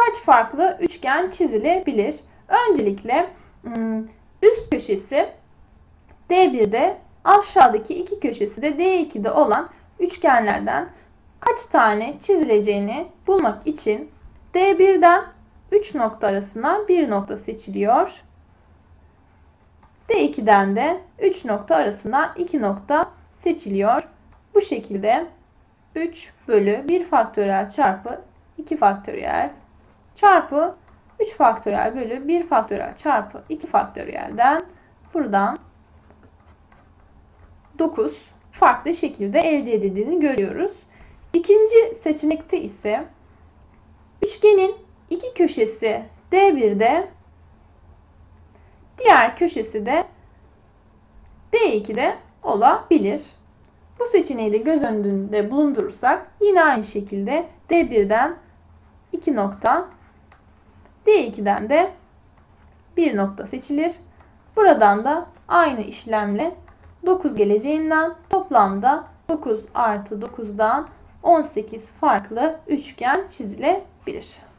kaç farklı üçgen çizilebilir? Öncelikle üst köşesi D1'de, aşağıdaki iki köşesi de D2'de olan üçgenlerden kaç tane çizileceğini bulmak için D1'den 3 nokta arasına 1 nokta seçiliyor. D2'den de 3 nokta arasına 2 nokta seçiliyor. Bu şekilde 3 bölü 1 faktöriyel çarpı 2 faktöriyel çarpı 3 faktöriyel bölü 1 faktöriyel çarpı 2 faktöriyelden buradan 9 farklı şekilde elde edildiğini görüyoruz. İkinci seçenekte ise üçgenin iki köşesi D1'de, diğer köşesi de D2'de olabilir. Bu seçeneği de göz önünde bulundurursak yine aynı şekilde D1'den 2 nokta, D2'den de 1 nokta seçilir. Buradan da aynı işlemle 9 geleceğinden toplamda 9 artı 9'dan 18 farklı üçgen çizilebilir.